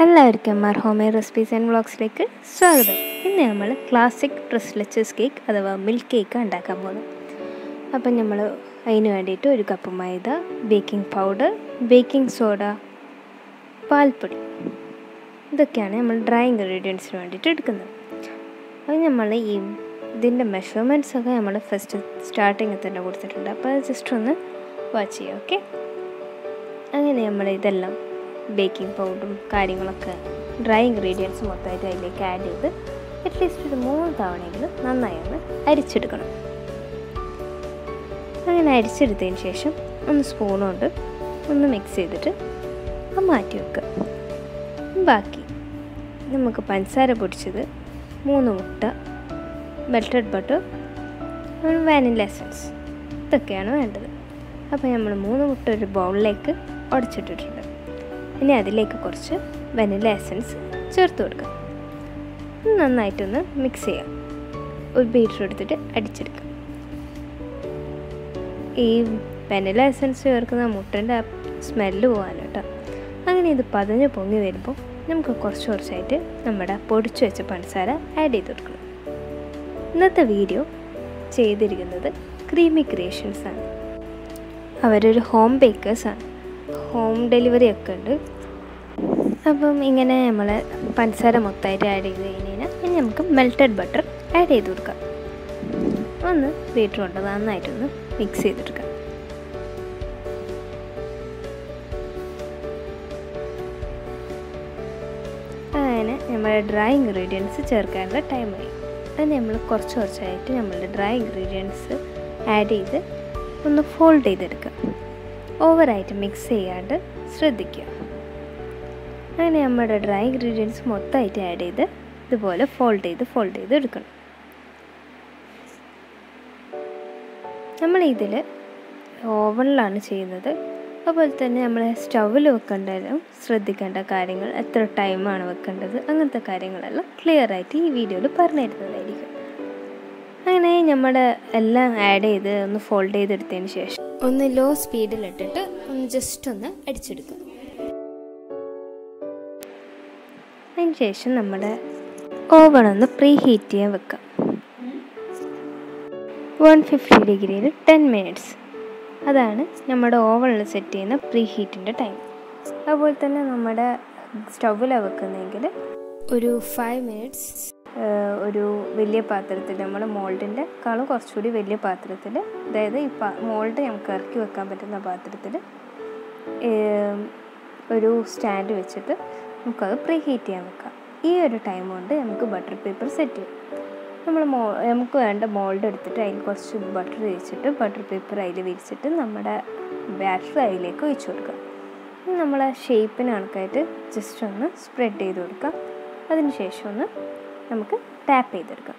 എല്ലാവർക്കും home made recipes and വ്ളോഗ്സിലേക്ക് സ്വാഗതം. ഇന്ന് നമ്മൾ ക്ലാസിക് ട്രിസ്ലെച്ചസ് കേക്ക് അഥവാ മിൽക്ക് കേക്ക് ഉണ്ടാക്കാൻ പോകുന്നത്. അപ്പം നമ്മൾ അതിന് വേണ്ടിയിട്ട് 1 കപ്പ് മൈദ, ബേക്കിംഗ് പൗഡർ, ബേക്കിംഗ് സോഡ, പാൽപ്പൊടി, ഇതൊക്കെയാണ് നമ്മൾ ഡ്രൈ ഇൻഗ്രീഡിയൻസിന് വേണ്ടിയിട്ട് എടുക്കുന്നത്. അത് നമ്മൾ ഇതിൻ്റെ മെഷർമെൻറ്റ്സൊക്കെ നമ്മൾ ഫസ്റ്റ് സ്റ്റാർട്ടിങ്ങിൽ തന്നെ കൊടുത്തിട്ടുണ്ട്. അപ്പോൾ അത് ജസ്റ്റ് ഒന്ന് വാച്ച് ചെയ്യാം. ഓക്കെ, അങ്ങനെ നമ്മൾ ഇതെല്ലാം ബേക്കിംഗ് പൗഡറും കാര്യങ്ങളൊക്കെ ഡ്രൈ ഇൻഗ്രീഡിയൻസ് മൊത്തമായിട്ട് അതിലേക്ക് ആഡ് ചെയ്ത് അറ്റ്ലീസ്റ്റ് ഒരു 3 തവണയെങ്കിലും നന്നായി ഒന്ന് അരിച്ചെടുക്കണം. അങ്ങനെ അരിച്ചെടുത്തതിന് ശേഷം ഒന്ന് സ്പൂൺ കൊണ്ട് ഒന്ന് മിക്സ് ചെയ്തിട്ട് അത് മാറ്റി വെക്കുക. ബാക്കി നമുക്ക് പഞ്ചസാര പൊടിച്ചത്, 3 മുട്ട, മെൽറ്റഡ് ബട്ടർ, വാനില എസൻസ്, ഇതൊക്കെയാണ് വേണ്ടത്. അപ്പോൾ നമ്മൾ 3 മുട്ട ഒരു ബൗളിലേക്ക് ഉടച്ചിട്ടിട്ടുണ്ട്. ഇനി അതിലേക്ക് കുറച്ച് വാനില എസൻസ് ചേർത്ത് കൊടുക്കാം. നന്നായിട്ടൊന്ന് മിക്സ് ചെയ്യാം. ഒരു ബീറ്റർ എടുത്തിട്ട് അടിച്ചെടുക്കാം. ഈ വാനില എസൻസ് ചേർക്കുന്ന മുട്ടൻ്റെ സ്മെല്ല് പോകാൻ കേട്ടോ. അങ്ങനെ ഇത് പതഞ്ഞ് പൊങ്ങി വരുമ്പോൾ നമുക്ക് കുറച്ചായിട്ട് നമ്മുടെ പൊടിച്ചു വെച്ച പഞ്ചസാര ആഡ് ചെയ്ത് കൊടുക്കണം. ഇന്നത്തെ വീഡിയോ ചെയ്തിരിക്കുന്നത് ക്രീമി ക്രിയേഷൻസാണ്. അവരൊരു ഹോം ബേക്കേഴ്സാണ്. ഹോം ഡെലിവറി ഒക്കെ ഉണ്ട്. അപ്പം ഇങ്ങനെ നമ്മൾ പഞ്ചസാര മൊത്തമായിട്ട് ആഡ് ചെയ്ത് കഴിഞ്ഞാൽ ഇനി നമുക്ക് മെൽറ്റഡ് ബട്ടർ ആഡ് ചെയ്ത് കൊടുക്കാം. ഒന്ന് ബീറ്റർ കൊണ്ട് നന്നായിട്ടൊന്ന് മിക്സ് ചെയ്തെടുക്കാം. അങ്ങനെ നമ്മുടെ ഡ്രൈ ഇൻഗ്രീഡിയൻസ് ചേർക്കാനുള്ള ടൈമായി. അത് നമ്മൾ കുറച്ചായിട്ട് നമ്മളുടെ ഡ്രൈ ഇൻഗ്രീഡിയൻസ് ആഡ് ചെയ്ത് ഒന്ന് ഫോൾഡ് ചെയ്തെടുക്കുക. ഓവറായിട്ട് മിക്സ് ചെയ്യാണ്ട് ശ്രദ്ധിക്കുക. അങ്ങനെ നമ്മുടെ ഡ്രൈ ഇൻഗ്രീഡിയൻസ് മൊത്തമായിട്ട് ആഡ് ചെയ്ത് ഇതുപോലെ ഫോൾഡ് ചെയ്ത് എടുക്കണം. നമ്മളിതിൽ ഓവനിലാണ് ചെയ്യുന്നത്. അതുപോലെ തന്നെ നമ്മൾ സ്റ്റൗവിൽ വെക്കേണ്ടതും ശ്രദ്ധിക്കേണ്ട കാര്യങ്ങൾ, എത്ര ടൈമാണ് വെക്കേണ്ടത്, അങ്ങനത്തെ കാര്യങ്ങളെല്ലാം ക്ലിയറായിട്ട് ഈ വീഡിയോയിൽ പറഞ്ഞു തരുന്നതായിരിക്കും. അങ്ങനെ നമ്മുടെ എല്ലാം ആഡ് ചെയ്ത് ഒന്ന് ഫോൾഡ് ചെയ്തെടുത്തതിന് ശേഷം ഒന്ന് ലോ സ്പീഡിലിട്ടിട്ട് ഒന്ന് ജസ്റ്റ് ഒന്ന് അടിച്ചെടുക്കുക. അതിന് ശേഷം നമ്മുടെ ഓവൺ ഒന്ന് പ്രീ ഹീറ്റ് ചെയ്യാൻ വെക്കാം. 150 ഡിഗ്രിയിൽ 10 മിനിറ്റ്സ്. അതാണ് നമ്മുടെ ഓവണിൽ സെറ്റ് ചെയ്യുന്ന പ്രീ ഹീറ്റിൻ്റെ ടൈം. അതുപോലെ തന്നെ നമ്മുടെ സ്റ്റൗവിലാണ് വെക്കുന്നതെങ്കിൽ ഒരു 5 മിനിറ്റ്സ് ഒരു വലിയ പാത്രത്തിൽ, നമ്മുടെ മോൾഡിൻ്റെ കാളും കുറച്ചുകൂടി വലിയ പാത്രത്തിൽ, അതായത് ഈ മോൾഡ് നമുക്ക് ഇറക്കി വെക്കാൻ പറ്റുന്ന പാത്രത്തിൽ ഒരു സ്റ്റാൻഡ് വെച്ചിട്ട് നമുക്കത് പ്രീ ഹീറ്റ് ചെയ്യാൻ വെക്കാം. ഈ ഒരു ടൈം കൊണ്ട് നമുക്ക് ബട്ടർ പേപ്പർ സെറ്റ് ചെയ്യാം. നമുക്ക് വേണ്ട മോൾഡ് എടുത്തിട്ട് അതിൽ കുറച്ച് ബട്ടർ തേച്ചിട്ട് ബട്ടർ പേപ്പർ അതിൽ വിരിച്ചിട്ട് നമ്മുടെ ബാറ്റർ അതിലേക്ക് ഒഴിച്ചു കൊടുക്കാം. നമ്മളെ ഷേപ്പിന് കണക്കായിട്ട് ജസ്റ്റ് ഒന്ന് സ്പ്രെഡ് ചെയ്ത് കൊടുക്കാം. അതിന് ശേഷം ഒന്ന് നമുക്ക് ടാപ്പ് ചെയ്തെടുക്കാം.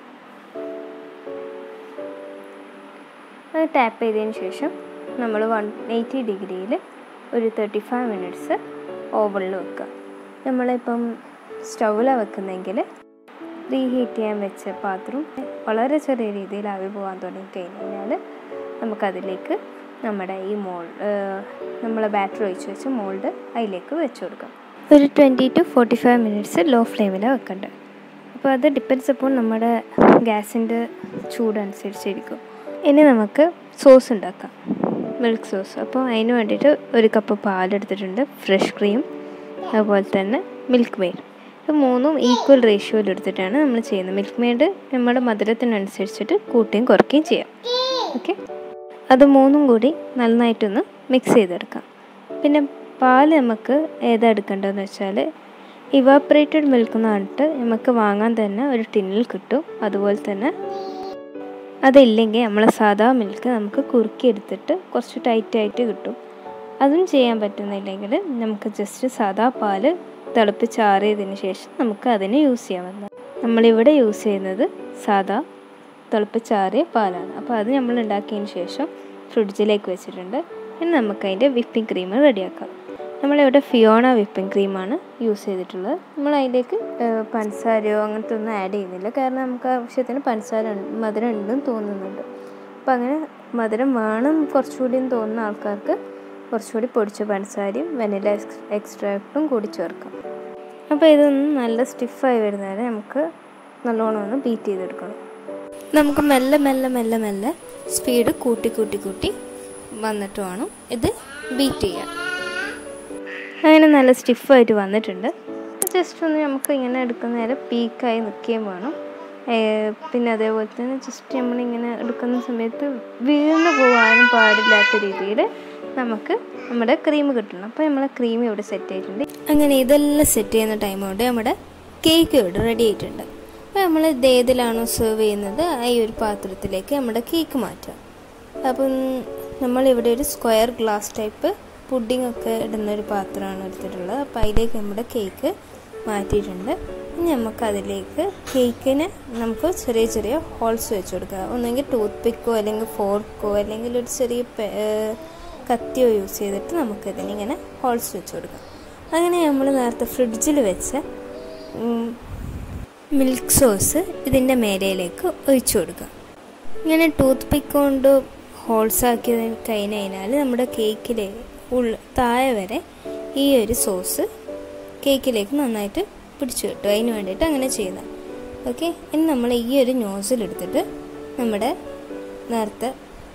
അത് ടാപ്പ് ചെയ്തതിന് ശേഷം നമ്മൾ 180 ഡിഗ്രിയിൽ ഒരു 35 മിനിറ്റ്സ് ഓവനിൽ വെക്കുക. നമ്മളിപ്പം സ്റ്റൗവിലാണ് വെക്കുന്നതെങ്കിൽ പ്രീ ഹീറ്റ് ചെയ്യാൻ വെച്ച പാത്രം വളരെ ചെറിയ രീതിയിൽ ആവി പോകാൻ തുടങ്ങിക്കഴിഞ്ഞാൽ നമുക്കതിലേക്ക് നമ്മുടെ ഈ നമ്മളെ ബാറ്റർ ഒഴിച്ച് വെച്ച് മോൾഡ് അതിലേക്ക് വെച്ച് കൊടുക്കാം. ഒരു 20 to 45 മിനിറ്റ്സ് ലോ ഫ്ലെയിമിലാണ് വെക്കേണ്ടത്. അപ്പോൾ അത് ഡിപ്പെൻഡ്സ് അപ്പോൾ നമ്മുടെ ഗ്യാസിൻ്റെ ചൂടനുസരിച്ചിരിക്കും. ഇനി നമുക്ക് സോസ് ഉണ്ടാക്കാം, മിൽക്ക് സോസ്. അപ്പോൾ അതിന് വേണ്ടിയിട്ട് 1 കപ്പ് പാലെടുത്തിട്ടുണ്ട്, ഫ്രഷ് ക്രീം, അതുപോലെ തന്നെ മിൽക്ക് മെയ്ഡ്. ഇത് 3ഉം ഈക്വൽ റേഷ്യോയിൽ എടുത്തിട്ടാണ് നമ്മൾ ചെയ്യുന്നത്. മിൽക്ക് മെയ്ഡ് നമ്മുടെ മധുരത്തിനനുസരിച്ചിട്ട് കൂട്ടുകയും കുറയ്ക്കുകയും ചെയ്യാം. ഓക്കെ, അത് 3ഉം കൂടി നന്നായിട്ടൊന്ന് മിക്സ് ചെയ്തെടുക്കാം. പിന്നെ പാല് നമുക്ക് ഏതാ എടുക്കേണ്ടതെന്ന് വെച്ചാൽ ഇവാപ്പറേറ്റഡ് മിൽക്ക് എന്ന് പറഞ്ഞിട്ട് നമുക്ക് വാങ്ങാൻ തന്നെ ഒരു ടിന്നിൽ കിട്ടും. അതുപോലെ തന്നെ അതില്ലെങ്കിൽ നമ്മൾ സാധാ മിൽക്ക് നമുക്ക് കുറുക്കിയെടുത്തിട്ട് കുറച്ച് ടൈറ്റായിട്ട് കിട്ടും. അതും ചെയ്യാൻ പറ്റുന്നില്ലെങ്കിൽ നമുക്ക് ജസ്റ്റ് സാധാ പാല് തിളപ്പിച്ചാറിയതിന് ശേഷം നമുക്ക് അതിനെ യൂസ് ചെയ്യാവുന്നതാണ്. നമ്മളിവിടെ യൂസ് ചെയ്യുന്നത് സാധാ തിളപ്പിച്ചാറിയ പാലാണ്. അപ്പോൾ അത് നമ്മൾ ഉണ്ടാക്കിയതിന് ശേഷം ഫ്രിഡ്ജിലേക്ക് വെച്ചിട്ടുണ്ട്. ഇനി നമുക്കതിൻ്റെ വിപ്പിംഗ് ക്രീം റെഡിയാക്കാം. നമ്മളിവിടെ ഫിയോണ വിപ്പിംഗ് ക്രീമാണ് യൂസ് ചെയ്തിട്ടുള്ളത്. നമ്മൾ അതിലേക്ക് പഞ്ചസാരയോ അങ്ങനത്തെ ഒന്നും ആഡ് ചെയ്യുന്നില്ല. കാരണം നമുക്ക് ആവശ്യത്തിന് മധുരം ഉണ്ടെന്ന് തോന്നുന്നുണ്ട്. അപ്പോൾ അങ്ങനെ മധുരം വേണം കുറച്ചുകൂടി തോന്നുന്ന ആൾക്കാർക്ക് കുറച്ചുകൂടി പൊടിച്ച പഞ്ചസാരയും വാനില എക്സ്ട്രാക്റ്റും കൂടി ചേർക്കാം. അപ്പോൾ ഇതൊന്ന് നല്ല സ്റ്റിഫായി വരുന്നവരെ നമുക്ക് നല്ലോണം ഒന്ന് ബീറ്റ് ചെയ്തെടുക്കണം. നമുക്ക് മെല്ലെ മെല്ലെ മെല്ലെ മെല്ലെ സ്പീഡ് കൂട്ടി കൂട്ടി കൂട്ടി വന്നിട്ട് വേണം ഇത് ബീറ്റ് ചെയ്യാൻ. അങ്ങനെ നല്ല സ്റ്റിഫായിട്ട് വന്നിട്ടുണ്ട്. ജസ്റ്റ് ഒന്ന് നമുക്ക് ഇങ്ങനെ എടുക്കുന്ന നേരം പീക്കായി നിൽക്കുകയും വേണം. പിന്നെ അതേപോലെ തന്നെ ജസ്റ്റ് നമ്മളിങ്ങനെ എടുക്കുന്ന സമയത്ത് വീണ് പോകാനും പാടില്ലാത്ത രീതിയിൽ നമുക്ക് നമ്മുടെ ക്രീം കിട്ടണം. അപ്പോൾ നമ്മളെ ക്രീം ഇവിടെ സെറ്റ് ആയിട്ടുണ്ട്. അങ്ങനെ ഇതെല്ലാം സെറ്റ് ചെയ്യുന്ന ടൈം കൊണ്ട് നമ്മുടെ കേക്ക് ഇവിടെ റെഡി ആയിട്ടുണ്ട്. അപ്പോൾ നമ്മൾ ഇത് ഏതിലാണോ സെർവ് ചെയ്യുന്നത് ഈ ഒരു പാത്രത്തിലേക്ക് നമ്മുടെ കേക്ക് മാറ്റാം. അപ്പം നമ്മളിവിടെ ഒരു സ്ക്വയർ ഗ്ലാസ് ടൈപ്പ് പുഡിംഗ് ഒക്കെ ഇടുന്നൊരു പാത്രമാണ് എടുത്തിട്ടുള്ളത്. അപ്പോൾ അതിലേക്ക് നമ്മുടെ കേക്ക് മാറ്റിയിട്ടുണ്ട്. ഇനി നമുക്കതിലേക്ക് കേക്കിന് നമുക്ക് ചെറിയ ചെറിയ ഹോൾസ് വെച്ച് കൊടുക്കുക. ഒന്നെങ്കിൽ ടൂത്ത് പിക്കോ അല്ലെങ്കിൽ ഫോർക്കോ അല്ലെങ്കിൽ ഒരു ചെറിയ കത്തിയോ യൂസ് ചെയ്തിട്ട് നമുക്കിതിനിങ്ങനെ ഹോൾസ് വെച്ച് കൊടുക്കാം. അങ്ങനെ നമ്മൾ നേരത്തെ ഫ്രിഡ്ജിൽ വെച്ച മിൽക്ക് സോസ് ഇതിൻ്റെ മേലയിലേക്ക് ഒഴിച്ചു കൊടുക്കുക. ഇങ്ങനെ ടൂത്ത് പിക്ക് കൊണ്ട് ഹോൾസാക്കി കഴിഞ്ഞാൽ നമ്മുടെ കേക്കിലെ താഴെ വരെ ഈ ഒരു സോസ് കേക്കിലേക്ക് നന്നായിട്ട് പിടിച്ചു കിട്ടും. അതിന് വേണ്ടിയിട്ട് അങ്ങനെ ചെയ്യുന്നത്. ഓക്കെ, ഇനി നമ്മൾ ഈ ഒരു നോസിലെടുത്തിട്ട് നമ്മുടെ നേരത്തെ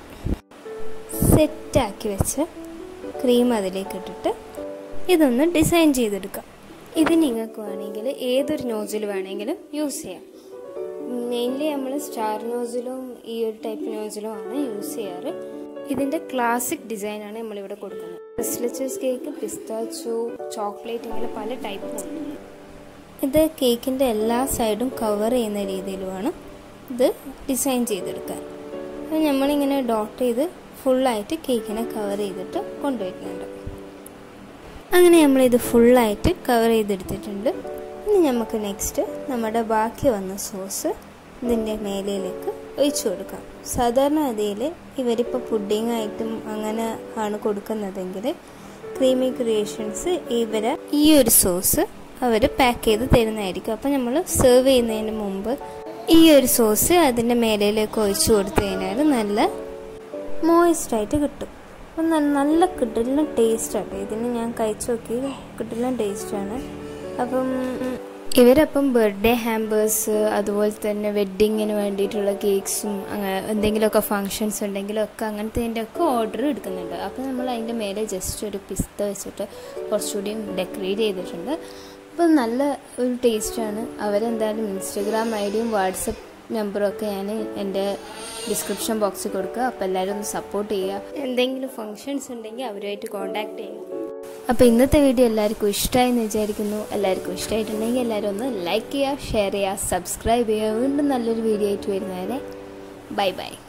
സെറ്റാക്കി വെച്ച ക്രീം അതിലേക്ക് ഇട്ടിട്ട് ഇതൊന്ന് ഡിസൈൻ ചെയ്തെടുക്കാം. ഇത് നിങ്ങൾക്ക് വേണമെങ്കിൽ ഏതൊരു നോസിൽ വേണമെങ്കിലും യൂസ് ചെയ്യാം. മെയിൻലി നമ്മൾ സ്റ്റാർ നോസിലും ഈ ഒരു ടൈപ്പ് നോസിലും ആണ് യൂസ് ചെയ്യാറ്. ഇതിൻ്റെ ക്ലാസിക് ഡിസൈനാണ് നമ്മളിവിടെ കൊടുക്കുന്നത്. ക്രിസ്ലച്ചസ് കേക്ക്, പിസ്താച്ചോ, ചോക്ലേറ്റ് ഇങ്ങനെ പല ടൈപ്പും ഉണ്ട്. ഇത് കേക്കിൻ്റെ എല്ലാ സൈഡും കവർ ചെയ്യുന്ന രീതിയിൽ വേണം ഇത് ഡിസൈൻ ചെയ്തെടുക്കാൻ. അപ്പോൾ നമ്മളിങ്ങനെ ഡോട്ട് ചെയ്ത് ഫുള്ളായിട്ട് കേക്കിനെ കവർ ചെയ്തിട്ട് കൊണ്ടുവരുന്നുണ്ട്. അങ്ങനെ നമ്മളിത് ഫുള്ളായിട്ട് കവർ ചെയ്തെടുത്തിട്ടുണ്ട്. ഇനി നമുക്ക് നെക്സ്റ്റ് നമ്മുടെ ബാക്കി വന്ന സോസ് ഇതിൻ്റെ മേലയിലേക്ക് ഒഴിച്ചു കൊടുക്കാം. സാധാരണ അതിൽ ഇവരിപ്പോൾ പുഡിംഗ് ആയിട്ടും അങ്ങനെ ആണ് കൊടുക്കുന്നതെങ്കിൽ ക്രീമി ക്രിയേഷൻസ് ഇവരെ ഈ ഒരു സോസ് അവർ പാക്ക് ചെയ്ത് തരുന്നതായിരിക്കും. അപ്പോൾ നമ്മൾ സെർവ് ചെയ്യുന്നതിന് മുമ്പ് ഈ ഒരു സോസ് അതിൻ്റെ മേലയിലേക്ക് ഒഴിച്ചു കൊടുത്തു കഴിഞ്ഞാൽ നല്ല മോയിസ്റ്റായിട്ട് കിട്ടും. അപ്പം നല്ല കിട്ടുന്ന ടേസ്റ്റാണ്. ഇതിന് ഞാൻ കഴിച്ചു നോക്കി, കിട്ടുന്ന ടേസ്റ്റാണ്. അപ്പം ഇവരപ്പം ബർത്ത്ഡേ ഹാമ്പേഴ്സ് അതുപോലെ തന്നെ വെഡ്ഡിങ്ങിന് വേണ്ടിയിട്ടുള്ള കേക്ക്സും അങ്ങനെ എന്തെങ്കിലുമൊക്കെ ഫങ്ഷൻസ് ഉണ്ടെങ്കിലൊക്കെ അങ്ങനത്തെ ഒക്കെ ഓർഡർ എടുക്കുന്നുണ്ട്. അപ്പോൾ നമ്മൾ അതിൻ്റെ മേലെ ജസ്റ്റ് ഒരു പിസ്ത വെച്ചിട്ട് കുറച്ചുകൂടിയും ഡെക്കറേറ്റ് ചെയ്തിട്ടുണ്ട്. അപ്പം നല്ല ഒരു ടേസ്റ്റാണ്. അവരെന്തായാലും ഇൻസ്റ്റഗ്രാം ഐഡിയും വാട്സപ്പ് നമ്പറും ഒക്കെ ഞാൻ എൻ്റെ ഡിസ്ക്രിപ്ഷൻ ബോക്സിൽ കൊടുക്കുക. അപ്പോൾ എല്ലാവരും ഒന്ന് സപ്പോർട്ട് ചെയ്യുക. എന്തെങ്കിലും ഫങ്ഷൻസ് ഉണ്ടെങ്കിൽ അവരുമായിട്ട് കോൺടാക്റ്റ് ചെയ്യുക. അപ്പോൾ ഇന്നത്തെ വീഡിയോ എല്ലാവർക്കും ഇഷ്ടമായി എന്ന് വിചാരിക്കുന്നു. എല്ലാവർക്കും ഇഷ്ടമായിട്ടുണ്ടെങ്കിൽ എല്ലാവരും ഒന്ന് ലൈക്ക് ചെയ്യുക, ഷെയർ ചെയ്യുക, സബ്സ്ക്രൈബ് ചെയ്യുക. വീണ്ടും നല്ലൊരു വീഡിയോ ആയിട്ട് വരുന്നവരെ ബൈ ബൈ.